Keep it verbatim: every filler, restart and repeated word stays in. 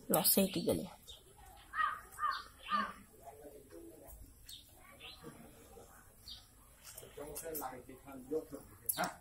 Lo senti che lì. Facciamo tre like, fanno gli otto.